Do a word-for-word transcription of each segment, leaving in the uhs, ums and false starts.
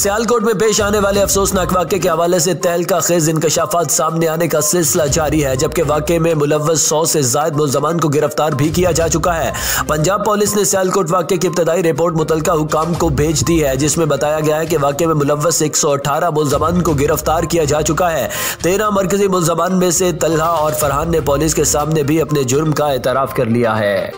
सियालकोट में पेश आने वाले अफसोसनाक वाक़े के हवाले से तहलका खेज इंकशाफात सामने आने का सिलसिला जारी है, जबकि वाक़े में मुलव्वस सौ से ज़ायद मुल्ज़मान को गिरफ्तार भी किया जा चुका है। पंजाब पुलिस ने सियालकोट वाक़े की इब्तदाई रिपोर्ट मुतलका हुकाम को भेज दी है, जिसमें बताया गया है कि वाक़े में मुलव्वस एक सौ अठारह मुल्ज़मान को गिरफ्तार किया जा चुका है। तेरह मरकजी मुल्ज़मान में से तलहा और फरहान ने पुलिस के सामने भी अपने जुर्म का एतराफ़ कर लिया है।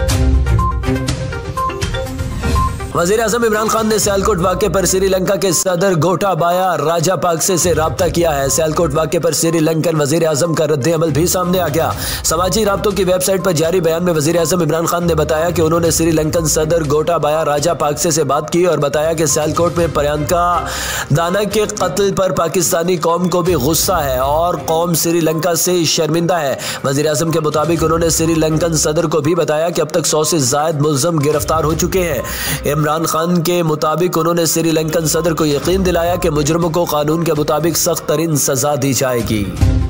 वज़ीर आज़म इमरान खान ने सियालकोट वाक़े पर श्रीलंका के सदर गोटाबाया राजापाक्से से राब्ता किया है। सियालकोट वाक़े पर श्रीलंकन वज़ीर आज़म का रद्द अमल भी सामने आ गया। समाजी राब्तों की वेबसाइट पर जारी बयान में वज़ीर आज़म इमरान खान ने बताया कि उन्होंने श्रीलंकन सदर गोटाबाया राजापाक्से से बात की और बताया कि सियालकोट में प्रियंका दाना के कत्ल पर पाकिस्तानी कौम को भी गुस्सा है और कौम श्रीलंका से शर्मिंदा है। वज़ीर आज़म के मुताबिक उन्होंने श्रीलंकन सदर को भी बताया कि अब तक सौ से ज़ायद मुल्ज़म गिरफ्तार हो चुके हैं। इमरान खान के मुताबिक उन्होंने श्रीलंकन सदर को यकीन दिलाया कि मुजरिमों को कानून के मुताबिक सख्त तरीन सजा दी जाएगी।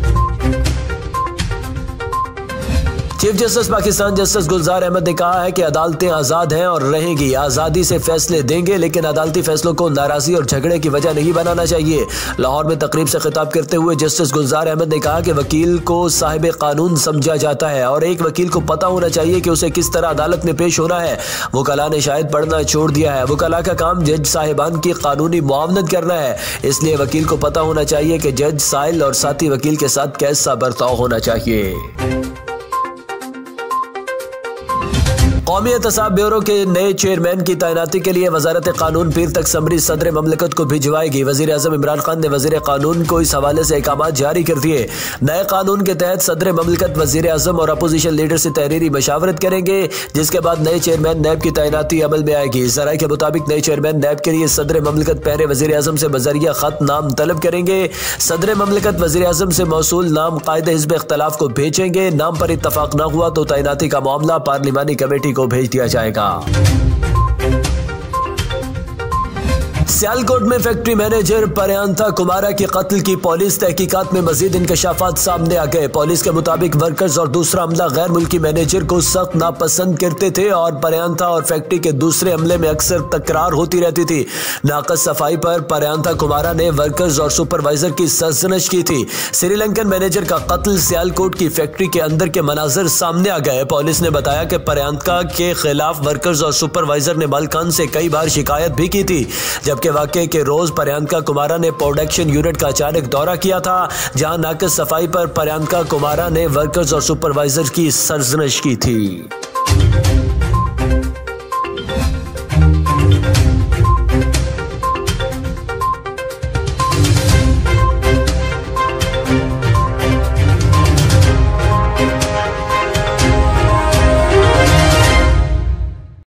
Chief justice Pakistan justice Gulzar Ahmed ने कहा है कि अदालतें आज़ाद हैं और रहेंगी, आज़ादी से फैसले देंगे, लेकिन अदालती फैसलों को नाराज़गी और झगड़े की वजह नहीं बनाना चाहिए। लाहौर में तकरीब से खिताब करते हुए जस्टिस गुलजार अहमद ने कहा कि वकील को साहिब कानून समझा जाता है और एक वकील को पता होना चाहिए कि उसे किस तरह अदालत में पेश होना है। वकला ने शायद पढ़ना छोड़ दिया है। वकला का काम जज साहिबान की कानूनी मुआवनत करना है, इसलिए वकील को पता होना चाहिए कि जज साइल और साथी वकील के साथ कैसा बर्ताव होना चाहिए। कौमी एहतसाब ब्यूरो के नए चेयरमैन की तैनाती के लिए वजारत कानून पीर तक समरी सदर ममलकत को भिजवाएगी। वजीर आजम इमरान खान ने वजीर कानून को इस हवाले से अहकाम जारी कर दिए। नए कानून के तहत सदर ममलकत वजीर आजम और अपोजिशन लीडर से तहरीरी मशावरत करेंगे, जिसके बाद नए चेयरमैन नैब की तैनाती अमल में आएगी। जराये के मुताबिक नए चेयरमैन नैब के लिए सदर ममलकत पहले वजीर आजम से बजरिया खत नाम तलब करेंगे। सदर ममलकत वजीर आजम से मौसूल नाम कायदे हिज़्ब इख्तलाफ को भेजेंगे। नाम पर इत्तफाक न हुआ तो तैनाती का मामला पार्लिमानी कमेटी को भेज दिया जाएगा। सियालकोट में फैक्ट्री मैनेजर प्रियंका कुमारा के कत्ल की पुलिस तहकीकात में मजीद इंकशाफात सामने आ गए। पुलिस के मुताबिक वर्कर्स और दूसरा अमला गैर मुल्की मैनेजर को सख्त नापसंद करते थे और प्रियंका और फैक्ट्री के दूसरे अमले में अक्सर तकरार होती रहती थी। नाकस सफाई पर प्रियंका कुमारा ने वर्कर्स और सुपरवाइजर की सरजनश की थी। श्रीलंकन मैनेजर का कत्ल सियालकोट की फैक्ट्री के अंदर के मनाजर सामने आ गए। पुलिस ने बताया कि प्रियंका के खिलाफ वर्कर्स और सुपरवाइजर ने मालिकान से कई बार शिकायत भी की थी, जबकि वाकये के रोज प्रियंका कुमारा ने प्रोडक्शन यूनिट का अचानक दौरा किया था, जहां नाकस सफाई पर प्रियंका कुमारा ने वर्कर्स और सुपरवाइजर की सरजनश की थी।